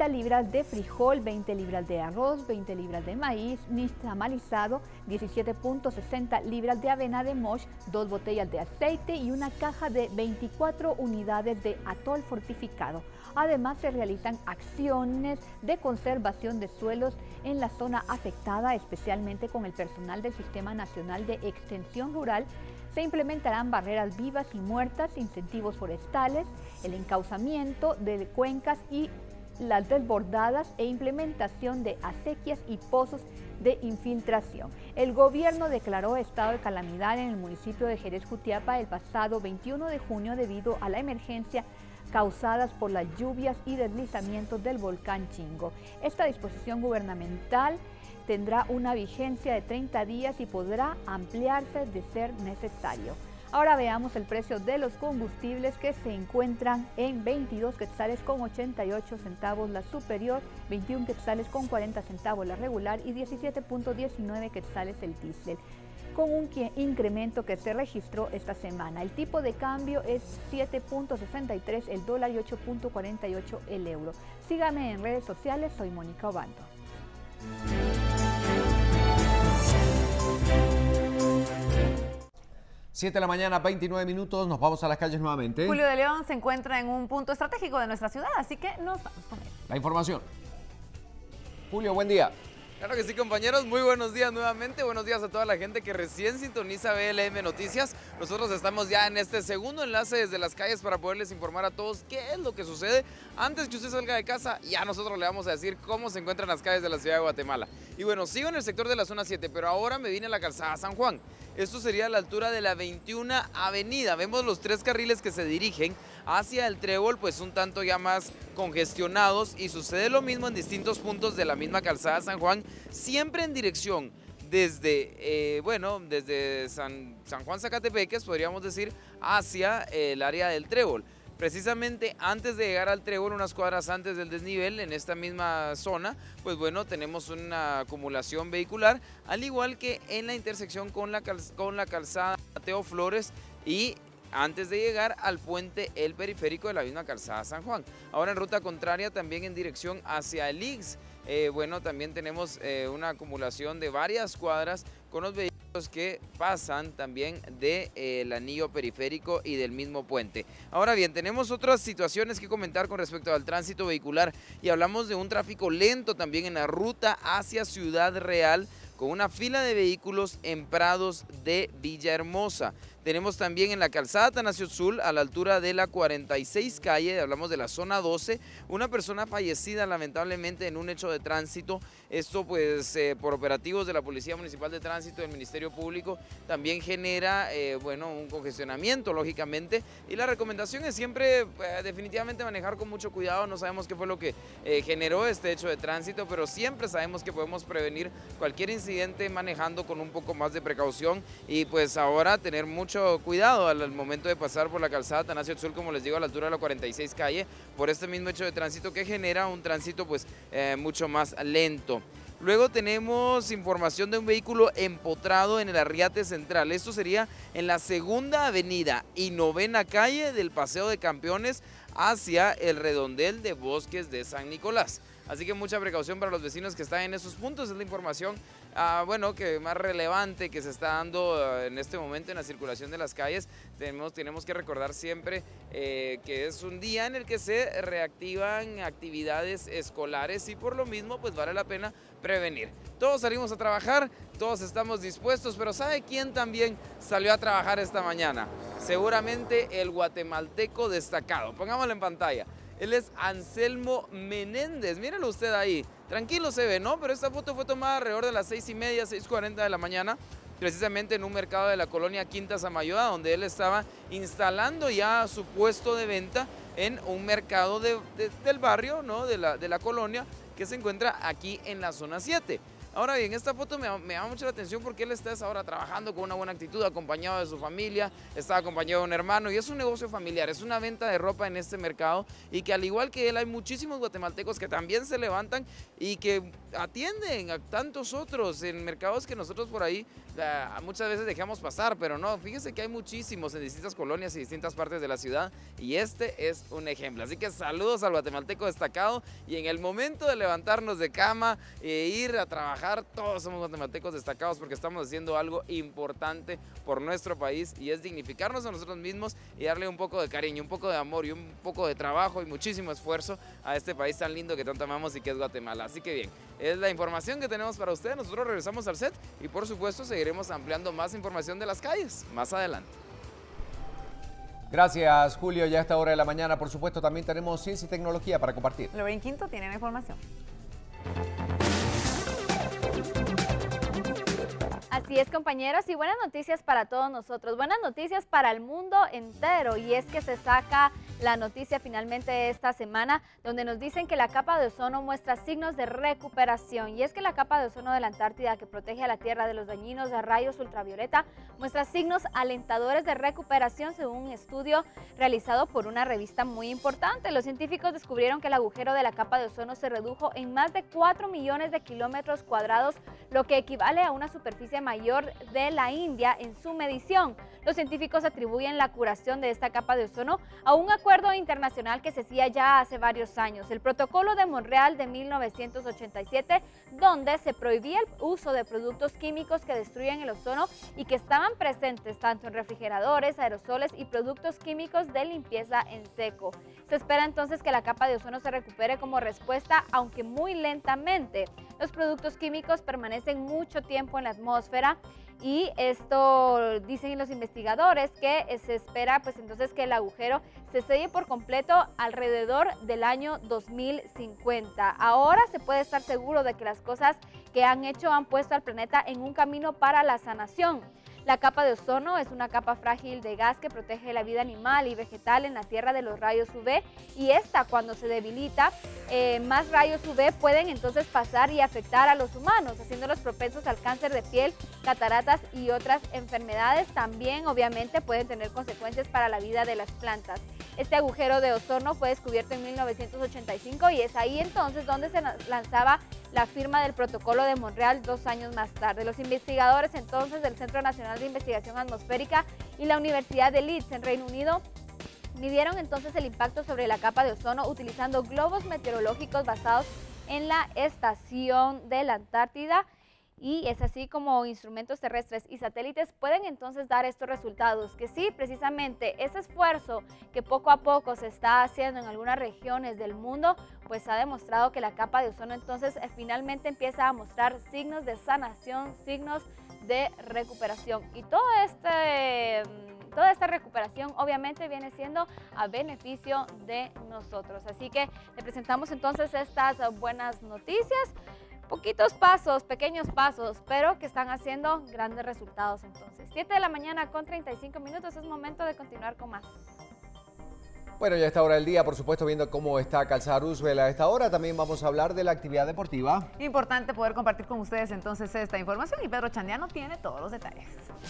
30 libras de frijol, 20 libras de arroz, 20 libras de maíz nixtamalizado, 17.60 libras de avena de mosh, 2 botellas de aceite y una caja de 24 unidades de atol fortificado. Además, se realizan acciones de conservación de suelos en la zona afectada, especialmente con el personal del Sistema Nacional de Extensión Rural. Se implementarán barreras vivas y muertas, incentivos forestales, el encauzamiento de cuencas y las desbordadas e implementación de acequias y pozos de infiltración. El gobierno declaró estado de calamidad en el municipio de Jerez Jutiapa el pasado 21 de junio debido a la emergencia causadas por las lluvias y deslizamientos del volcán Chingo. Esta disposición gubernamental tendrá una vigencia de 30 días y podrá ampliarse de ser necesario. Ahora veamos el precio de los combustibles, que se encuentran en 22 quetzales con 88 centavos la superior, 21 quetzales con 40 centavos la regular y 17.19 quetzales el diésel, con un incremento que se registró esta semana. El tipo de cambio es 7.63 el dólar y 8.48 el euro. Sígame en redes sociales, soy Mónica Obando. 7 de la mañana, 29 minutos, nos vamos a las calles nuevamente. Julio de León se encuentra en un punto estratégico de nuestra ciudad, así que nos vamos con él. La información. Julio, buen día. Claro que sí, compañeros, muy buenos días nuevamente, buenos días a toda la gente que recién sintoniza BLM Noticias. Nosotros estamos ya en este segundo enlace desde las calles para poderles informar a todos qué es lo que sucede. Antes que usted salga de casa, ya nosotros le vamos a decir cómo se encuentran las calles de la ciudad de Guatemala. Y bueno, sigo en el sector de la zona 7, pero ahora me vine a la calzada San Juan. Esto sería a la altura de la 21 Avenida. Vemos los 3 carriles que se dirigen hacia el Trébol, pues un tanto ya más congestionados, y sucede lo mismo en distintos puntos de la misma calzada San Juan, siempre en dirección desde, desde San Juan Zacatepeques, podríamos decir, hacia el área del Trébol. Precisamente antes de llegar al Trébol, unas cuadras antes del desnivel, en esta misma zona, pues bueno, tenemos una acumulación vehicular, al igual que en la intersección con la calzada Mateo Flores y antes de llegar al puente El Periférico de la misma calzada San Juan. Ahora en ruta contraria, también en dirección hacia el IX, también tenemos una acumulación de varias cuadras con los vehículos que pasan también del anillo periférico y del mismo puente. Ahora bien, tenemos otras situaciones que comentar con respecto al tránsito vehicular y hablamos de un tráfico lento también en la ruta hacia Ciudad Real, con una fila de vehículos en Prados de Villahermosa. Tenemos también en la calzada Atanasio Tzul, a la altura de la 46 calle, hablamos de la zona 12, una persona fallecida lamentablemente en un hecho de tránsito. Esto pues por operativos de la Policía Municipal de Tránsito del Ministerio Público también genera un congestionamiento lógicamente, y la recomendación es siempre definitivamente manejar con mucho cuidado. No sabemos qué fue lo que generó este hecho de tránsito, pero siempre sabemos que podemos prevenir cualquier incidente manejando con un poco más de precaución, y pues ahora tener mucho cuidado al momento de pasar por la calzada Atanasio Tzul, como les digo, a la altura de la 46 calle, por este mismo hecho de tránsito que genera un tránsito pues mucho más lento. Luego tenemos información de un vehículo empotrado en el Arriate Central. Esto sería en la 2ª Avenida y 9ª calle del Paseo de Campeones hacia el redondel de Bosques de San Nicolás. Así que mucha precaución para los vecinos que están en esos puntos. Es la información que más relevante que se está dando en este momento en la circulación de las calles. Tenemos que recordar siempre que es un día en el que se reactivan actividades escolares, y por lo mismo pues vale la pena prevenir. Todos salimos a trabajar, todos estamos dispuestos, pero ¿sabe quién también salió a trabajar esta mañana? Seguramente el guatemalteco destacado. Pongámoslo en pantalla. Él es Anselmo Menéndez, mírenlo usted ahí, tranquilo se ve, ¿no? Pero esta foto fue tomada alrededor de las 6:30, 6:40 de la mañana, precisamente en un mercado de la colonia Quinta Samayoa, donde él estaba instalando ya su puesto de venta en un mercado del barrio, ¿no? de la colonia, que se encuentra aquí en la zona 7. Ahora bien, esta foto me llama mucho la atención porque él está ahora trabajando con una buena actitud, acompañado de su familia, está acompañado de un hermano y es un negocio familiar, es una venta de ropa en este mercado y que al igual que él hay muchísimos guatemaltecos que también se levantan y que atienden a tantos otros en mercados que nosotros por ahí muchas veces dejamos pasar, pero no, fíjese que hay muchísimos en distintas colonias y distintas partes de la ciudad y este es un ejemplo. Así que saludos al guatemalteco destacado y en el momento de levantarnos de cama e ir a trabajar, todos somos guatemaltecos destacados porque estamos haciendo algo importante por nuestro país y es dignificarnos a nosotros mismos y darle un poco de cariño, un poco de amor y un poco de trabajo y muchísimo esfuerzo a este país tan lindo que tanto amamos y que es Guatemala. Así que bien, es la información que tenemos para ustedes. Nosotros regresamos al set y por supuesto seguiremos ampliando más información de las calles más adelante. Gracias, Julio. Ya a esta hora de la mañana, por supuesto, también tenemos ciencia y tecnología para compartir. Lorraine Quinto tiene la información. Así es, compañeros, y buenas noticias para todos nosotros, buenas noticias para el mundo entero, y es que se saca la noticia finalmente esta semana, donde nos dicen que la capa de ozono muestra signos de recuperación, y es que la capa de ozono de la Antártida, que protege a la Tierra de los dañinos de rayos ultravioleta, muestra signos alentadores de recuperación según un estudio realizado por una revista muy importante. Los científicos descubrieron que el agujero de la capa de ozono se redujo en más de 4 millones de kilómetros cuadrados, lo que equivale a una superficie mayor de la India en su medición. Los científicos atribuyen la curación de esta capa de ozono a un acuerdo internacional que se hacía ya hace varios años, el Protocolo de Montreal de 1987, donde se prohibía el uso de productos químicos que destruyen el ozono y que estaban presentes tanto en refrigeradores, aerosoles y productos químicos de limpieza en seco. Se espera entonces que la capa de ozono se recupere como respuesta, aunque muy lentamente. Los productos químicos permanecen mucho tiempo en la atmósfera y esto dicen los investigadores que se espera pues entonces que el agujero se selle por completo alrededor del año 2050. Ahora se puede estar seguro de que las cosas que han hecho han puesto al planeta en un camino para la sanación. La capa de ozono es una capa frágil de gas que protege la vida animal y vegetal en la Tierra de los rayos UV, y esta, cuando se debilita, más rayos UV pueden entonces pasar y afectar a los humanos, haciéndolos propensos al cáncer de piel, cataratas y otras enfermedades. También obviamente pueden tener consecuencias para la vida de las plantas. Este agujero de ozono fue descubierto en 1985 y es ahí entonces donde se lanzaba la firma del Protocolo de Montreal 2 años más tarde. Los investigadores entonces del Centro Nacional de Investigación Atmosférica y la Universidad de Leeds en Reino Unido midieron entonces el impacto sobre la capa de ozono utilizando globos meteorológicos basados en la estación de la Antártida. Y es así como instrumentos terrestres y satélites pueden entonces dar estos resultados, que sí, precisamente ese esfuerzo que poco a poco se está haciendo en algunas regiones del mundo, pues ha demostrado que la capa de ozono entonces finalmente empieza a mostrar signos de sanación, signos de recuperación. Y toda esta recuperación obviamente viene siendo a beneficio de nosotros. Así que le presentamos entonces estas buenas noticias. Poquitos pasos, pequeños pasos, pero que están haciendo grandes resultados entonces. 7 de la mañana con 35 minutos, es momento de continuar con más. Bueno, ya a esta hora del día, por supuesto, viendo cómo está Calzada Roosevelt a esta hora, también vamos a hablar de la actividad deportiva. Importante poder compartir con ustedes entonces esta información y Pedro Chandiano tiene todos los detalles.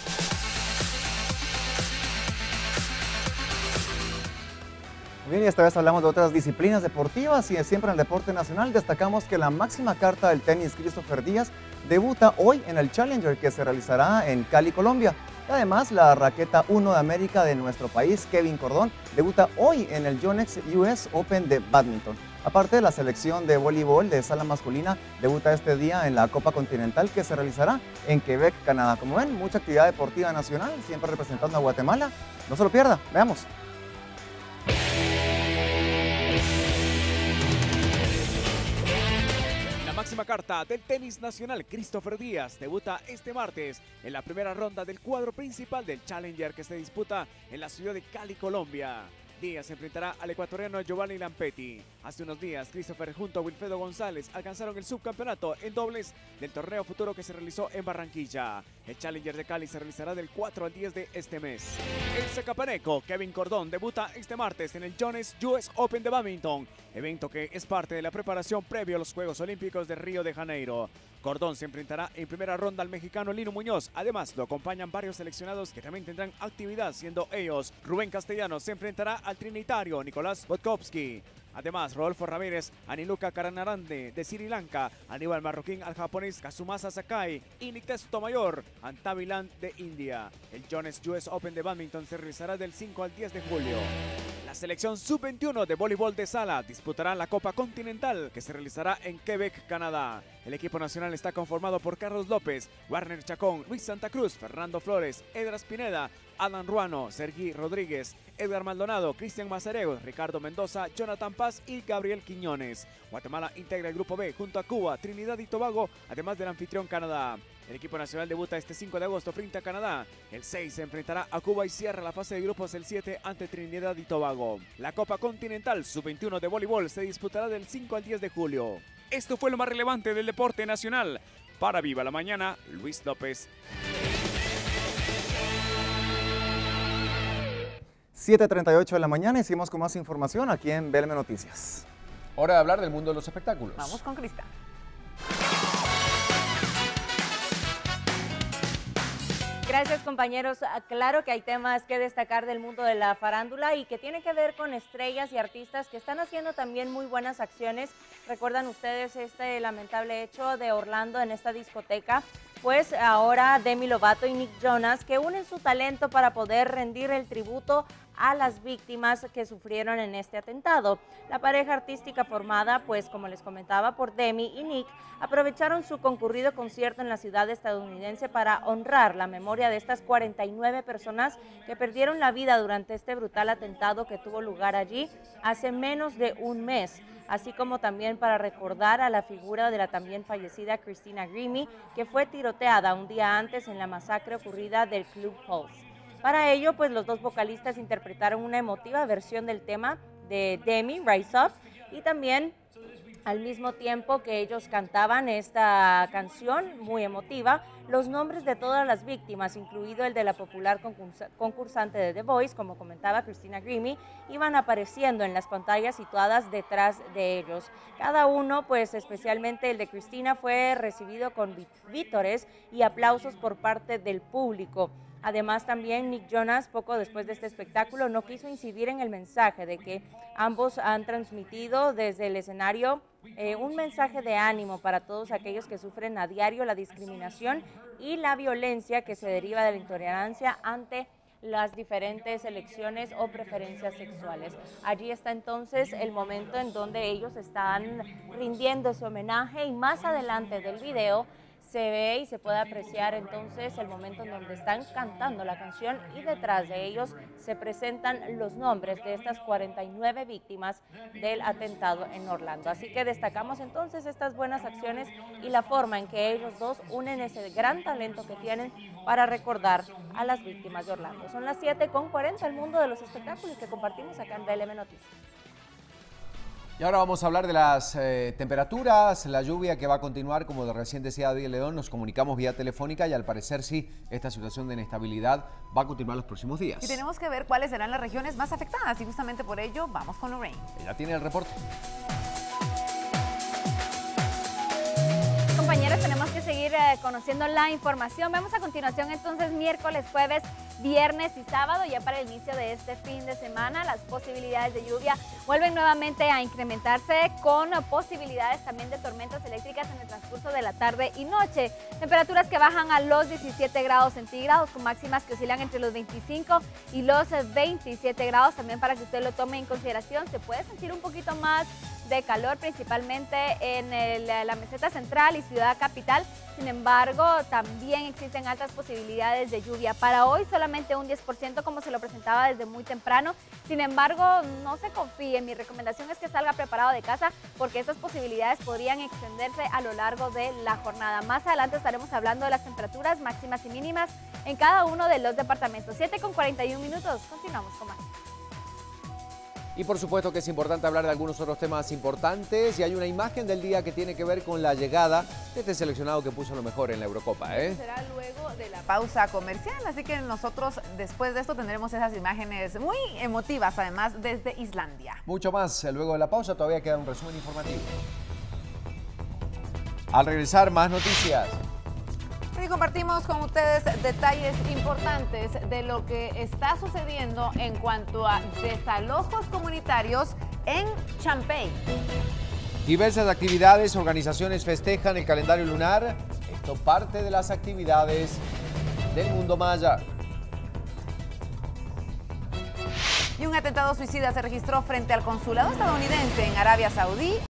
Bien, y esta vez hablamos de otras disciplinas deportivas y siempre en el deporte nacional destacamos que la máxima carta del tenis, Christopher Díaz, debuta hoy en el Challenger que se realizará en Cali, Colombia. Y además, la raqueta 1 de América de nuestro país, Kevin Cordón, debuta hoy en el Yonex US Open de Badminton. Aparte, la selección de voleibol de sala masculina debuta este día en la Copa Continental que se realizará en Quebec, Canadá. Como ven, mucha actividad deportiva nacional, siempre representando a Guatemala. No se lo pierda, veamos. La máxima carta del tenis nacional, Christopher Díaz, debuta este martes en la primera ronda del cuadro principal del Challenger que se disputa en la ciudad de Cali, Colombia. Díaz se enfrentará al ecuatoriano Giovanni Lampetti. Hace unos días, Christopher junto a Wilfredo González alcanzaron el subcampeonato en dobles del torneo futuro que se realizó en Barranquilla. El Challenger de Cali se realizará del 4 al 10 de este mes. El zacapaneco Kevin Cordón debuta este martes en el Jones US Open de Badminton, evento que es parte de la preparación previo a los Juegos Olímpicos de Río de Janeiro. Cordón se enfrentará en primera ronda al mexicano Lino Muñoz. Además, lo acompañan varios seleccionados que también tendrán actividad, siendo ellos Rubén Castellanos se enfrentará al trinitario Nicolás Botkowski. Además, Rodolfo Ramírez, Aniluka Karanarande de Sri Lanka, Aníbal Marroquín al japonés Kazumasa Sakai y Nitesh Sotomayor ante Milan de India. El Jones US Open de Badminton se realizará del 5 al 10 de julio. La selección sub-21 de voleibol de sala disputará la Copa Continental que se realizará en Quebec, Canadá. El equipo nacional está conformado por Carlos López, Warner Chacón, Luis Santa Cruz, Fernando Flores, Edras Pineda, Alan Ruano, Sergi Rodríguez, Edgar Maldonado, Cristian Mazarego, Ricardo Mendoza, Jonathan Paz y Gabriel Quiñones. Guatemala integra el grupo B junto a Cuba, Trinidad y Tobago, además del anfitrión Canadá. El equipo nacional debuta este 5 de agosto frente a Canadá. El 6 se enfrentará a Cuba y cierra la fase de grupos el 7 ante Trinidad y Tobago. La Copa Continental Sub-21 de voleibol se disputará del 5 al 10 de julio. Esto fue lo más relevante del deporte nacional. Para Viva la Mañana, Luis López. 7:38 de la mañana, hicimos con más información aquí en BLM Noticias. Hora de hablar del mundo de los espectáculos. Vamos con Cristian. Gracias, compañeros. Claro que hay temas que destacar del mundo de la farándula y que tiene que ver con estrellas y artistas que están haciendo también muy buenas acciones. ¿Recuerdan ustedes este lamentable hecho de Orlando en esta discoteca? Pues ahora Demi Lovato y Nick Jonas que unen su talento para poder rendir el tributo a las víctimas que sufrieron en este atentado. La pareja artística formada, pues como les comentaba, por Demi y Nick, aprovecharon su concurrido concierto en la ciudad estadounidense para honrar la memoria de estas 49 personas que perdieron la vida durante este brutal atentado que tuvo lugar allí hace menos de un mes, así como también para recordar a la figura de la también fallecida Christina Grimmie, que fue tiroteada un día antes en la masacre ocurrida del Club Pulse. Para ello, pues los dos vocalistas interpretaron una emotiva versión del tema de Demi, Rise Up, y también al mismo tiempo que ellos cantaban esta canción muy emotiva, los nombres de todas las víctimas, incluido el de la popular concursante de The Voice, como comentaba Christina Grimmie, iban apareciendo en las pantallas situadas detrás de ellos. Cada uno, pues especialmente el de Christina, fue recibido con vítores y aplausos por parte del público. Además, también Nick Jonas, poco después de este espectáculo, no quiso incidir en el mensaje de que ambos han transmitido desde el escenario un mensaje de ánimo para todos aquellos que sufren a diario la discriminación y la violencia que se deriva de la intolerancia ante las diferentes elecciones o preferencias sexuales. Allí está entonces el momento en donde ellos están rindiendo ese homenaje y más adelante del video se ve y se puede apreciar entonces el momento en donde están cantando la canción y detrás de ellos se presentan los nombres de estas 49 víctimas del atentado en Orlando. Así que destacamos entonces estas buenas acciones y la forma en que ellos dos unen ese gran talento que tienen para recordar a las víctimas de Orlando. Son las 7:40, el mundo de los espectáculos que compartimos acá en BLM Noticias. Y ahora vamos a hablar de las temperaturas, la lluvia que va a continuar, como recién decía Díaz León, nos comunicamos vía telefónica y al parecer sí, esta situación de inestabilidad va a continuar los próximos días. Y tenemos que ver cuáles serán las regiones más afectadas y justamente por ello vamos con Lorraine. Ella tiene el reporte. Compañeros, tenemos que seguir conociendo la información. Vemos a continuación entonces miércoles, jueves, viernes y sábado, ya para el inicio de este fin de semana. Las posibilidades de lluvia vuelven nuevamente a incrementarse con posibilidades también de tormentas eléctricas en el transcurso de la tarde y noche. Temperaturas que bajan a los 17 grados centígrados con máximas que oscilan entre los 25 y los 27 grados. También para que usted lo tome en consideración, se puede sentir un poquito más de calor, principalmente en la meseta central y ciudad capital. Sin embargo, también existen altas posibilidades de lluvia. Para hoy solamente un 10%, como se lo presentaba desde muy temprano. Sin embargo, no se confíe. Mi recomendación es que salga preparado de casa porque estas posibilidades podrían extenderse a lo largo de la jornada. Más adelante estaremos hablando de las temperaturas máximas y mínimas en cada uno de los departamentos. 7:41 minutos. Continuamos con más. Y por supuesto que es importante hablar de algunos otros temas importantes y hay una imagen del día que tiene que ver con la llegada de este seleccionado que puso lo mejor en la Eurocopa. Será luego de la pausa comercial, así que nosotros después de esto tendremos esas imágenes muy emotivas, además desde Islandia. Mucho más luego de la pausa, todavía queda un resumen informativo. Al regresar, más noticias. Y compartimos con ustedes detalles importantes de lo que está sucediendo en cuanto a desalojos comunitarios en Champey. Diversas actividades, organizaciones festejan el calendario lunar. Esto parte de las actividades del mundo maya. Y un atentado suicida se registró frente al consulado estadounidense en Arabia Saudí.